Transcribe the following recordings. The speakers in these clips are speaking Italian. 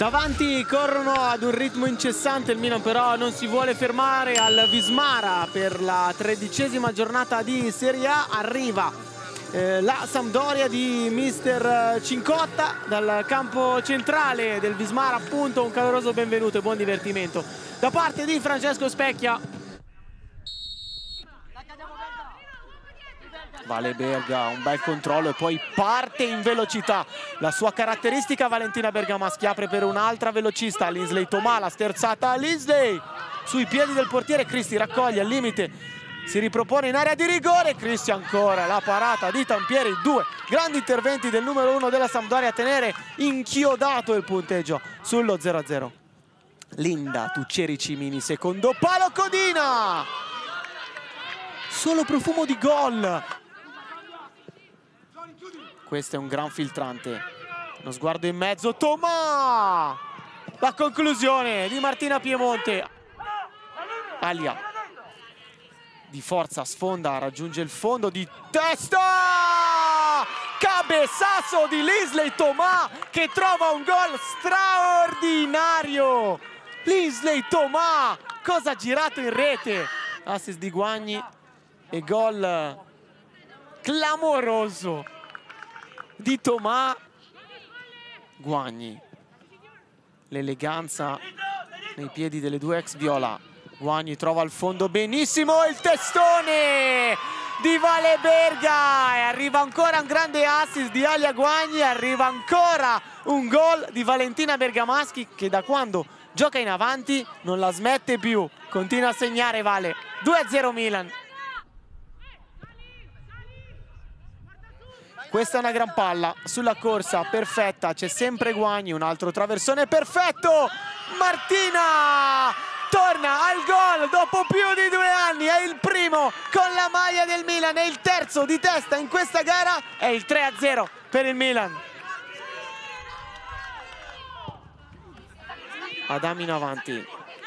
Davanti corrono ad un ritmo incessante, il Milan però non si vuole fermare al Vismara per la 13ª giornata di Serie A. Arriva la Sampdoria di mister Cincotta dal campo centrale del Vismara, appunto. Un caloroso benvenuto e buon divertimento da parte di Francesco Specchia. Vale Berga, un bel controllo e poi parte in velocità. La sua caratteristica Valentina Bergamaschi, apre per un'altra velocista, Linsley Tomà, la sterzata Linsley sui piedi del portiere. Cristi raccoglie al limite, si ripropone in area di rigore. Cristi ancora, la parata di Tampieri. Due grandi interventi del numero 1 della Sampdoria a tenere inchiodato il punteggio sullo 0-0. Linda Tuccieri Cimini, secondo palo, Codina, solo profumo di gol. Questo è un gran filtrante, uno sguardo in mezzo, Tomà, la conclusione di Martina Piemonte. Alia di forza sfonda, raggiunge il fondo di testa, cabezazo di Linsley Tomà che trova un gol straordinario. Linsley Tomà, cosa ha girato in rete, assist di Guagni e gol clamoroso di Tomà. Guagni, l'eleganza nei piedi delle due ex viola. Guagni trova il fondo benissimo, il testone di Vale Berga, e arriva ancora un grande assist di Alia Guagni, arriva ancora un gol di Valentina Bergamaschi che da quando gioca in avanti non la smette più, continua a segnare. Vale, 2-0 Milan. Questa è una gran palla sulla corsa perfetta, c'è sempre Guagni, un altro traversone perfetto. Martina torna al gol dopo più di 2 anni, è il primo con la maglia del Milan, è il terzo di testa in questa gara, è il 3-0 per il Milan. Adami in avanti,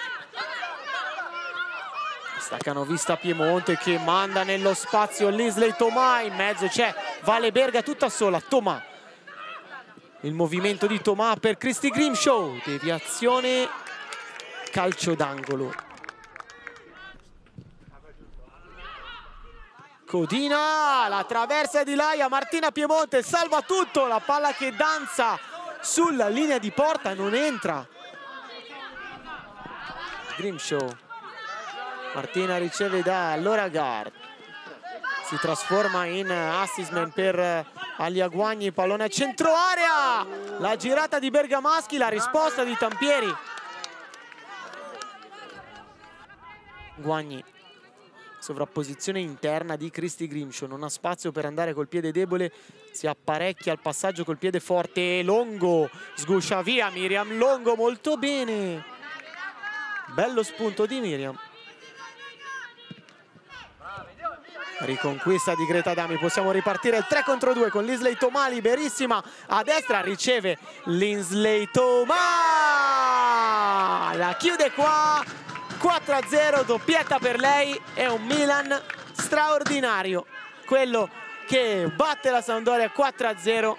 staccano vista Piemonte che manda nello spazio Linsley Tomà, in mezzo c'è Vale Berga tutta sola. Tomà, il movimento di Tomà per Cristi Grimshaw, deviazione, calcio d'angolo. Codina, la traversa di Laia, Martina Piemonte salva tutto, la palla che danza sulla linea di porta, non entra. Grimshaw, Martina riceve da Loragard, si trasforma in assist man per Alia Guagni, pallone a centro area, la girata di Bergamaschi, la risposta di Tampieri. Guagni, sovrapposizione interna di Cristi Grimshaw, non ha spazio per andare col piede debole, si apparecchia al passaggio col piede forte. Longo sguscia via Miriam Longo, molto bene, bello spunto di Miriam. Riconquista di Greta Adami, possiamo ripartire il 3 contro 2 con Linsley Tomà liberissima a destra, riceve Linsley Tomà, la chiude qua, 4-0, doppietta per lei. È un Milan straordinario, quello che batte la Sampdoria 4-0.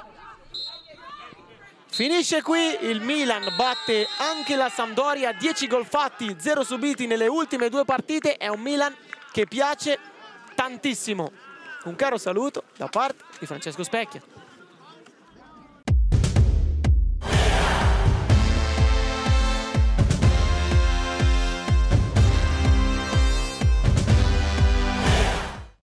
Finisce qui, il Milan batte anche la Sampdoria, 10 gol fatti, 0 subiti nelle ultime 2 partite. È un Milan che piace tantissimo. Un caro saluto da parte di Francesco Specchia.